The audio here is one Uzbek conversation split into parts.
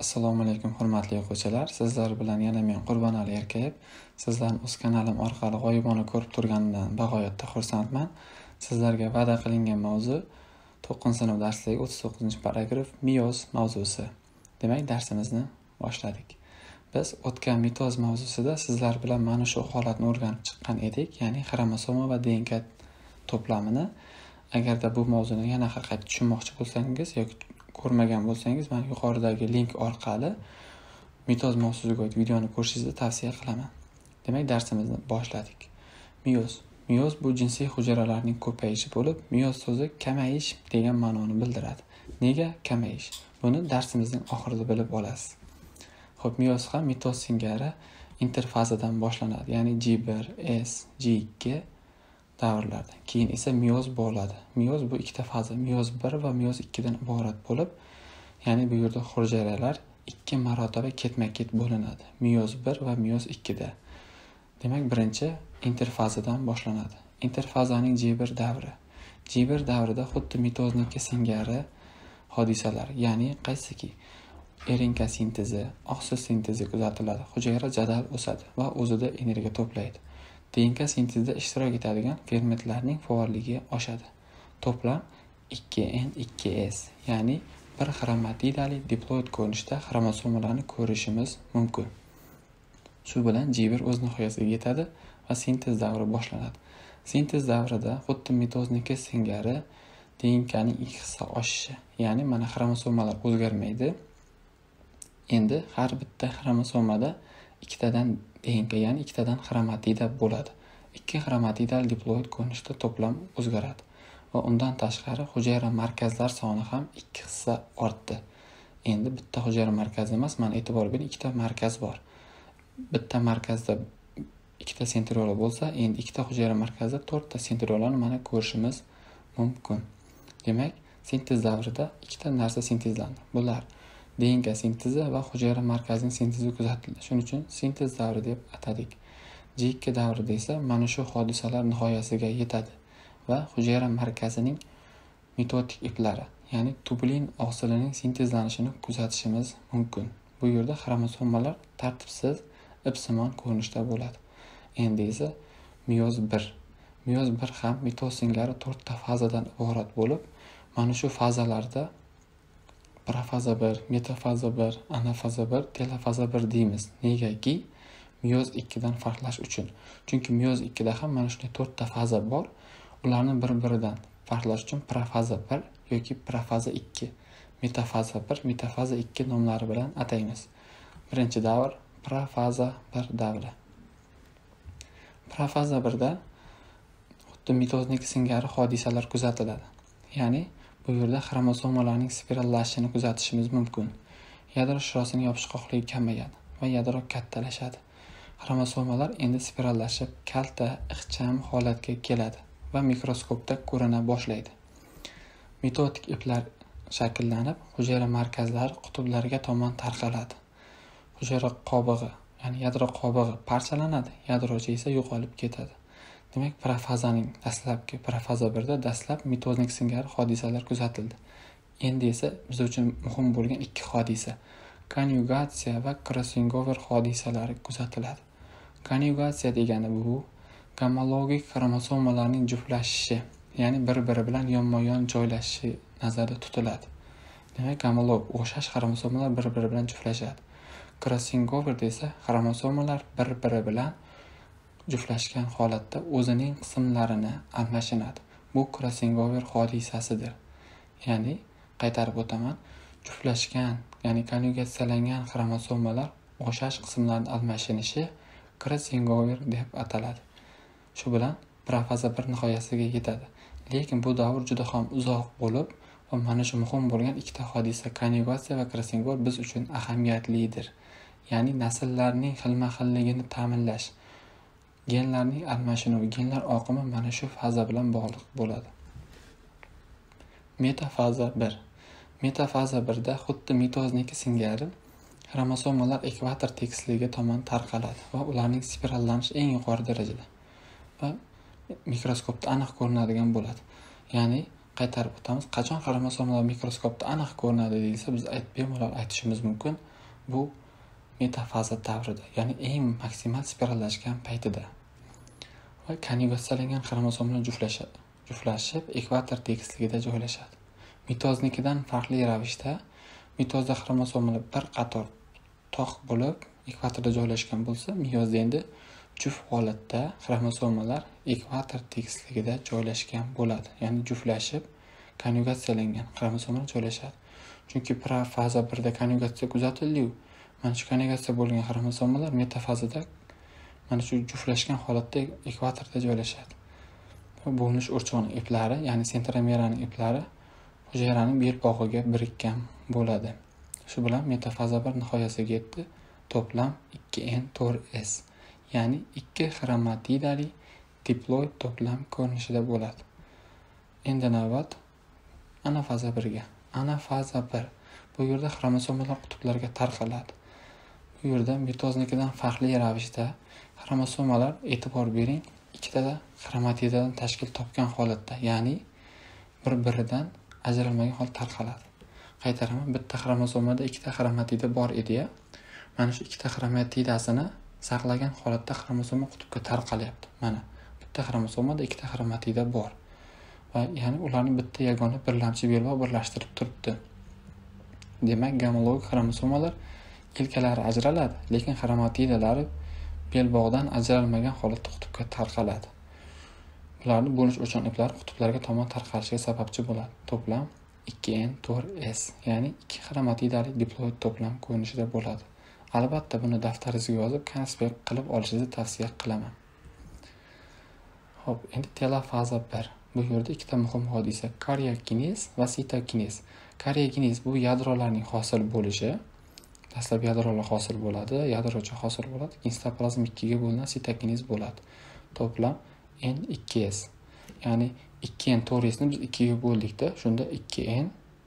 Assalomu alaykum hurmatli o'quvchilar. Sizlar bilan yana men Qurbonali Erkayev. Sizlarni o'z kanalim orqali g'oyibona ko'rib turganimdan bag'oyatda xursandman. Sizlarga va'da qilingan mavzu 9-sinf darsligi 39-paragraf meyoz mavzusi. Demak, darsimizni boshladik. Biz o'tgan mitoz mavzusida sizlar bilan mana shu holatni o'rganib chiqqan edik, ya'ni xromosoma va DNK to'plamini. Agarda bu mavzuni yana qayta tushunmoqchi bo'lsangiz yoki ko'rmagan bo'lsangiz, men yuqoridagi link orqali mitoz mavzusiga oid videoni ko'rishingizni tavsiya qilaman. Demak, darsimizni boshladik. Meyoz bu jinsiy hujayralarning ko'payishi bo'lib, meyoz so'zi kamayish degan ma'noni bildiradi. Nega kamayish? Buni darsimizning oxirida bilib olasiz. Xo'p, meyoz ham mitoz singari interfazadan boshlanadi, ya'ni G1, S, G2 davrlardan keyin esa meyoz bo'ladi. Meyoz bu ikkita faza, meyoz 1 va meyoz 2 dan iborat bo'lib, ya'ni bu yerda hujayralar ikki marotaba ketma-ket bo'linadi. Meyoz 1 va meyoz 2 da. Demak, birinchi interfazadan boshlanadi. Interfazaning G1 davri. G1 davrida xuddi mitozniki singari hodisalar, ya'ni qaysiki RNK sintezi, oqsil sintezi kuzatiladi. Hujayra jadal o'sadi va o'zida energiya to'playdi. DNK sintezida ishtirok etadigan fermentlarning faolligi oshadi. To'plam 2N2S, ya'ni bir xromatidali diploid ko'rinishda xromosomalarni ko'rishimiz mumkin. Shu bilan G1 o'z nihoyasiga yetadi va sintez davri boshlanadi. Sintez davrida xuddi mitozniki singari DNKning ikki hissa oshishi, ya'ni mana xromosomalar o'zgarmaydi. Endi har bitta xromosomada ikkitadan DNK, ya'ni ikkitadan xromatida bo'ladi. Ikki xromatidal diploid ko'rinishda to'plam o'zgaradi va undan tashqari hujayra markazlar soni ham ikki hissa ortdi. Endi bitta hujayra markazi emas, mana e'tibor bering, ikkita markaz bor. Bitta markazda ikkita sentriola bo'lsa, endi ikkita hujayra markazida 4 ta sentriolani mana ko'rishimiz mumkin. Demak, sintez davrida ikkita narsa sintezlandi. Bular DNK sintezi va hujayra markazining sintezi kuzatildi. Shuning uchun sintez davri deb atadik. G2 davrida esa mana shu hodisalar nihoyasiga yetadi va hujayra markazining mitotik iplari, ya'ni tubulin oqsilining sintezlanishini kuzatishimiz mumkin. Bu yerda xromosomalar tartibsiz ipsimon ko'rinishda bo'ladi. Endi esa meyoz 1. Meyoz 1 ham mitoz singari 4 ta fazadan iborat bo'lib, mana shu fazalarda profaza 1, metafaza 1, anafaza 1, telofaza 1 deymiz. Negaki meyoz 2 dan farqlash uchun. Chunki meyoz 2 da ham mana shunday 4 ta faza bor. Ularni bir-biridan farqlash uchun profaza 1 yoki profaza 2, metafaza 1, metafaza 2 nomlari bilan ataymiz. Birinchi davr profaza 1 davri. Profaza 1 da xuddi mitozniki singari hodisalar kuzatiladi. Ya'ni bu yerda xromosomalarning spirallashishini kuzatishimiz mumkin. Yadro shirosining yopishqoqligi kamayadi va yadro kattalashadi. Xromosomalar endi spirallashib, kalta, ixcham holatga keladi va mikroskopda ko'rina boshlaydi. Mitotik iplar shakllanib, hujayra markazlari qutblariga tomon tarqaladi. Hujayra qobig'i, ya'ni yadro qobig'i parchalanadi, yadrochi esa yo'qolib ketadi. Demak, profazaning dastlabki profaza 1 da dastlab mitoznik singari hodisalar kuzatildi. Endi esa biz uchun muhim bo'lgan ikki hodisa, konjugatsiya va crossover hodisalari kuzatiladi. Konjugatsiya degani bu gomologik xromosomalarning juftlashishi, ya'ni bir-biri bilan yonma-yon joylashishi nazarda tutiladi. Demak, gomolog o'xshash xromosomalar bir-biri bilan juftlashadi. Crossover esa xromosomalar bir-biri bilan juftlashgan holatda o'zining qismlarini almashinadi. Bu crossover hodisasidir. Ya'ni qaytarib o'taman, juftlashgan, ya'ni konjugatsiyalangan xromosomalar o'xshash qismlarni almashinishi crossover deb ataladi. Shu bilan profaza 1 nihoyasiga yetadi. Lekin bu davr juda ham uzoq bo'lib va mana shu muhim bo'lgan ikkita hodisa, konjugatsiya va crossover biz uchun ahamiyatlidir. Ya'ni nasllarning xilma-xilligini ta'minlash, genlarning almashinuvi, genlar oqimi mana shu faza bilan bog'liq bo'ladi. Metafaza 1. Metafaza 1 da xuddi mitozniki singari xromosomalar ekvator tekisligi tomon tarqaladi va ularning spirallanishi eng yuqori darajada va mikroskopda aniq ko'rinadigan bo'ladi. Ya'ni qaytarib o'tamiz, qachon xromosomalar mikroskopda aniq ko'rinadi deyilsa, biz bemalol aytishimiz mumkin. bu metafaza davrida, ya'ni eng maksimal spirallashgan paytida va konjugatsiyalangan xromosomlar juftlashib ekvator tekisligida joylashadi. Mitoznikidan farqli ravishda mitozda xromosomalar bir qator tog' bo'lib ekvatorda joylashgan bo'lsa, miyozda endi juft holatda xromosomalar ekvator tekisligida joylashgan bo'ladi. Ya'ni juftlashib konjugatsiyalangan xromosomalar joylashadi. Chunki profaza 1da konjugatsiya kuzatildi-yu, mana shu konjugatsiya bo'lgan xromosomalar metafazada mana shu juftlashgan holatda ekvatorda joylashadi. Bo'linish o'rchog'ining iplari, ya'ni sentromeraning iplari hujayraning belbog'iga birikkan bo'ladi. Shu bilan metafaza 1 nihoyasiga yetdi. To'plam 2n4s, ya'ni 2 xromatidali diploid to'plam ko'rinishida bo'ladi. Endi navbat anafaza 1ga. Anafaza 1. Bu yerda xromosomalar qutblarga tarqaladi. Bu yerda mitoznikidan farqli ravishda xromosomalar, e'tibor bering, ikkita xromatidadan tashkil topgan holatda, ya'ni bir-biridan ajralmagan holda tarqaladi. Qaytaraman, bitta xromosomada ikkita xromatida bor edi-ya. Mana shu ikkita xromatidasini saqlagan holatda xromosoma qutbga tarqalyapti. Mana bitta xromosomada ikkita xromatida bor. Va ya'ni ularni bitta yagona birlamchi belbog' birlashtirib turibdi. Demak, gamologik xromosomalar ilkalari ajraladi, lekin xromatidalari belbog'dan ajralmagan holatda qutbga tarqaladi. Bularning bo'lish o'chon iplari qutblarga tomon tarqalishiga sababchi bo'ladi. To'plam 2n4s, ya'ni 2 xromatidali diploid to'plam ko'rinishida bo'ladi. Albatta buni daftaringizga yozib, konspekt qilib olishingizni tavsiya qilaman. Xo'p, endi telofaza 1. Bu yerda ikkita muhim hodisa: karyokinez va sitokinez. Karyokinez bu yadrolarning hosil bo'lishi. Dastlab yadrolar hosil bo'ladi, yadrocha hosil bo'ladi, keyin sitoplazm 2 ga bo'linadi, sitokinez bo'ladi. To'plam n2s. Ya'ni 2n4sni biz 2 ga bo'ldik-da, shunda 2n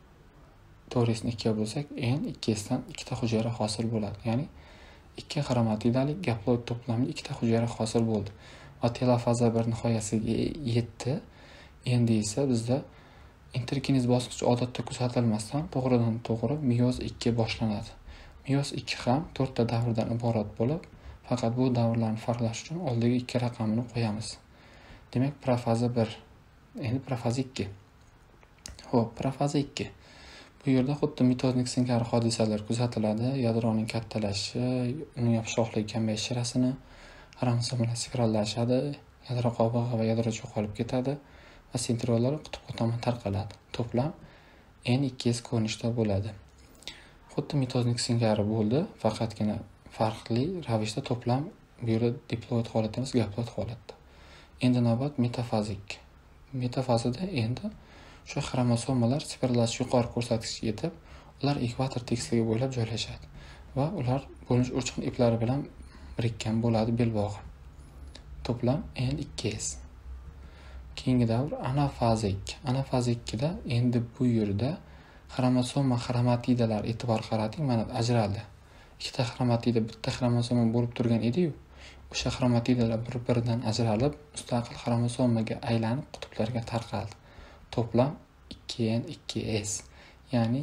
4sni 2 ga bo'lsak, n2sdan ikkita hujayra hosil bo'ladi. Ya'ni 2 xromatidali gaploid to'plamli ikkita hujayra hosil bo'ldi. Va telofaza 1 nihoyasiga yetdi. Endi esa bizda interkinez bosqichi odatda kuzatilmasdan to'g'ridan to'g'ri meyoz 2 boshlanadi. Meyoz 2 ham 4 ta davrdan iborat bo'lib, faqat bu davrlarni farqlash uchun oldiga 2 raqamini qo'yamiz. Demak, profaza 1. Endi profaza 2. Xo'p, profaza 2. Bu yerda xuddi mitoznik singari hodisalar kuzatiladi. Yadroning kattalashishi, uning yopishqoqligi kamayish sirasini, xromosomalar spirallashadi, yadro qobig'i va yadro yo'qolib ketadi va sentriolar qutbga tomon tarqaladi. To'plam n2s ko'rinishda bo'ladi. Xuddi mitoznik singari bo'ldi, faqatgina farqli ravishda to'plam bu yerda diploid holatda emas, gaploid holatda. Endi navbat metafazik. Metafazada endi shu xromosomalar spirallash yuqori ko'rsatkichga yetib, ular ekvator tekisligi bo'ylab joylashadi va ular bo'linish o'chqin iplari bilan birikkan bo'ladi belbog'i. To'plam n2s. Keyingi davr anafazik. Anafaza 2da endi bu yerda xromatidalar e'tibor qarating, mana ajraldi. Ikkita xromatida bitta xromosoma bo'lib turgan edi-yu, o'sha xromatidalar bir-biridan ajralib, mustaqil xromosomaga aylanib qutblarga tarqaldi. To'plam 2n2s, ya'ni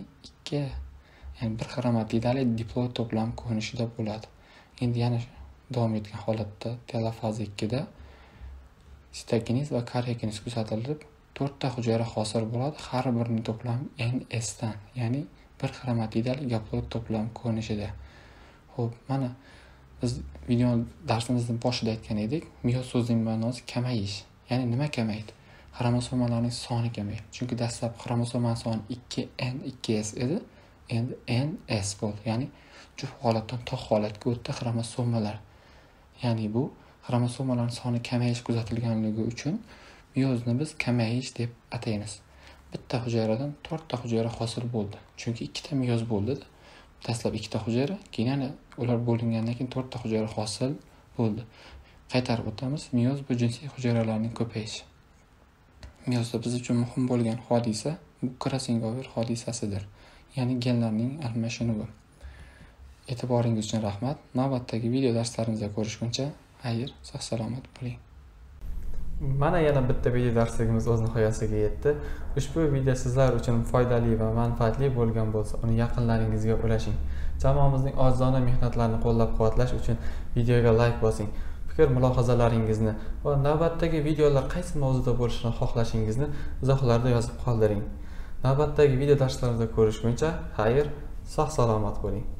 bir xromatidali diploid to'plam ko'rinishida bo'ladi. Endi yana davom etgan holatda telofaza 2da sitokinez va karyokinez kuzatilib, 4 ta hujayra hosil bo'ladi, har birining to'plami ns dan, ya'ni bir xromatidali gaploid to'plam ko'rinishida. Xo'p, mana biz video darsimizning boshida aytgan edik, meyoz so'zining ma'nosi kamayish. Ya'ni nima kamaydi? Xromosomalarning soni kamaydi. Chunki dastlab xromosomaning soni 2n2s edi, endi ns bo'ldi. Ya'ni juft holatdan tog' holatga o'tdi xromosomalar. Ya'ni bu xromosomalarning soni kamayish kuzatilganligi uchun meyozni biz kamayish deb ataymiz. Bitta hujayradan 4 ta hujayra hosil bo'ldi. Chunki ikkita meyoz bo'ldi. Dastlab ikkita hujayra, keyin yana ular bo'lingandan keyin 4 ta hujayra hosil bo'ldi. Qaytarib o'tamiz. Meyoz bu jinsiy hujayralarning ko'payishi. Meyozda biz uchun muhim bo'lgan hodisa bu Krasingov hodisasidir. Ya'ni genlarning almashinuvi. E'tiboringiz uchun rahmat. Navbatdagi video darslarimizda ko'rishguncha, xayr, sog' salomat bo'ling. Mana yana bitta video darsligimiz o'z nihoyasiga yetdi. Ushbu video sizlar uchun foydali va manfaatli bo'lgan bo'lsa, uni yaqinlaringizga ulashing. Jamoamizning ojizona mehnatlarini qo'llab-quvvatlash uchun videoga like bosing. Fikr mulohazalaringizni va navbatdagi videolar qaysi mavzuda bo'lishini xohlashingizni izohlarda yozib qoldiring. Navbatdagi video darslarimizda ko'rishguncha, xayr, sog' salomat bo'ling.